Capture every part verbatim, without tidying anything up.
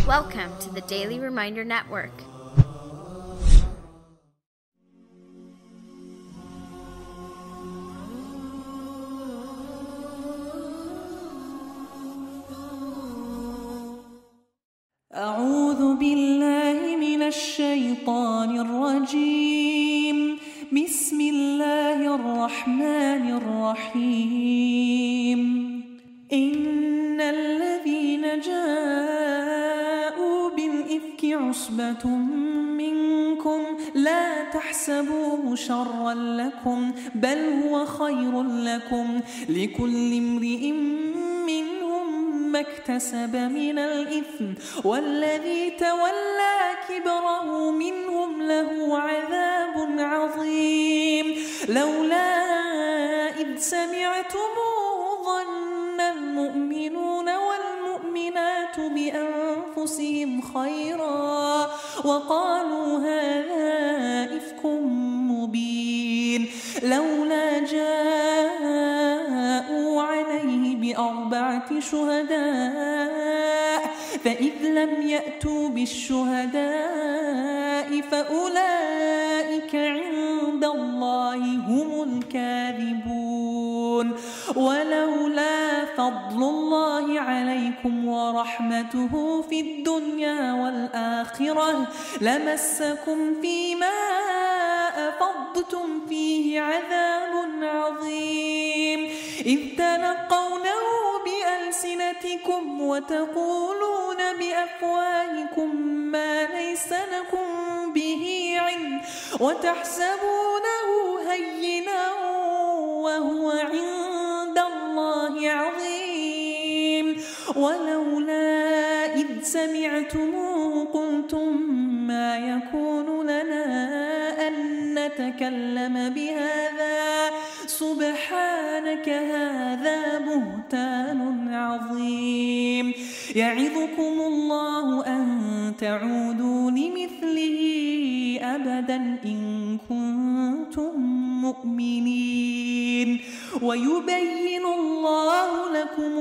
Welcome to the Daily Reminder Network. أعوذ بالله من الشيطان الرجيم. بسم الله الرحمن الرحيم. إن الذين جاءوا بالإفك عصبة منكم لا تحسبوه شرا لكم بل هو خير لكم، لكل امرئ منهم ما اكتسب من الإثم، والذي تولى كبره منهم له عذاب عظيم. لولا إذ سمعتموه ظن المؤمنون والمؤمنات بأنفسهم خيرا وقالوا هذا إفك مبين. لولا جاءوا عليه بأربعة شهداء فإذ لم يأتوا بالشهداء فأولئك عند الله هم الكاذبون. ولولا فضل الله عليكم ورحمته في الدنيا والآخرة لمسكم فيما أفضتم فيه عذاب عظيم، إذ تلقونه بألسنتكم وتقولون بأفواهكم ما ليس لكم به علم وتحسبونه هينا وهو عند الله عظيم. ولولا إذ سمعتموه قلتم ما يكون لنا أن نتكلم بهذا سبحانك هذا بهتان عظيم. يعظكم الله أن تعودوا لمثله أبدا إن كنتم مؤمنين، ويبين الله لكم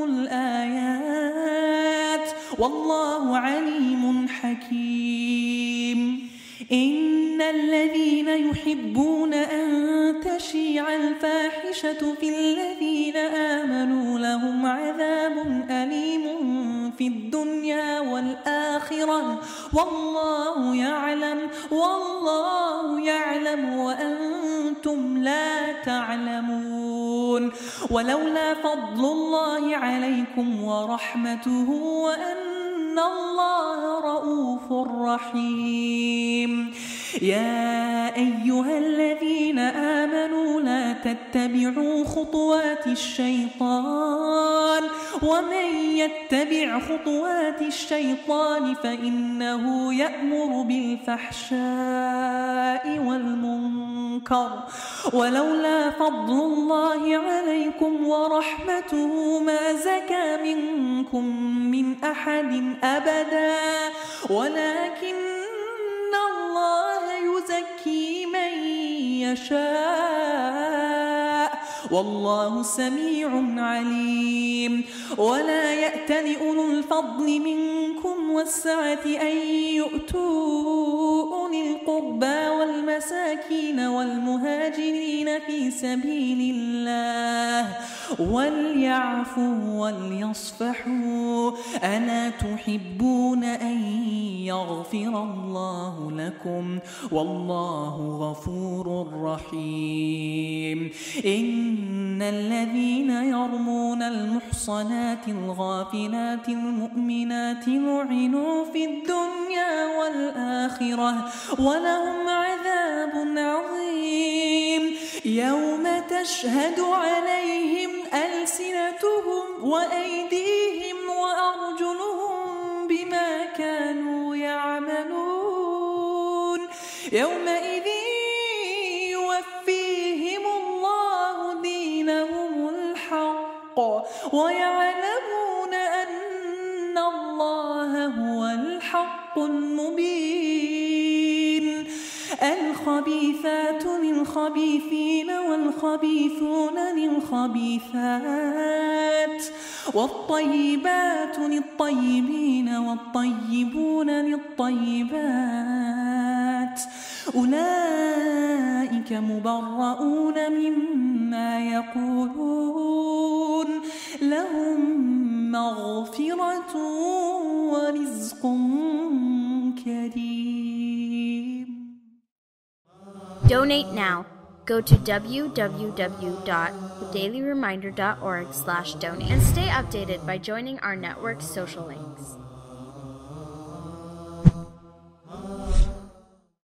الآيات والله عليم حكيم. إن الذين يحبون أن تشيع الفاحشة في الذين آمنوا لهم عذاب أليم في الدنيا والآخرة والله يعلم والله يعلم وأنتم لا تعلمون. ولولا فضل الله عليكم ورحمته وأن الله رؤوف رحيم. يا أيها الذين آمنوا لا تتبعوا خطوات الشيطان، ومن يتبع خطوات الشيطان فإنه يأمر بالفحشاء والمنكر. ولولا فضل الله عليكم ورحمته ما زكى منكم من أحد أبدا، ولكن الله يزكي من يشاء والله سميع عليم. ولا يأتل أولو الفضل منكم والسعة أن يؤتوا أولي القربى والمساكين والمهاجرين في سبيل الله وليعفوا وليصفحوا. ألا تحبون أن يغفر الله لكم والله غفور رحيم. إن الذين يرمون المحصنات الغافلات المؤمنات لعنوا في الدنيا والآخرة ولهم عذاب عظيم. يوم تشهد عليهم ألسنتهم وأيديهم وأرجلهم بما كانوا يعملون. يومئذ يوفيهم الله دينهم الحق ويعلمون أن الله هو الحق المبين. الخبيثات للخبيثين والخبيثون للخبيثات والطيبات للطيبين والطيبون للطيبات أولئك مبرؤون مما يقولون لهم مغفرة ورزق كريم. Donate now. Go to w w w dot the daily reminder dot org slash donate and stay updated by joining our network's social links.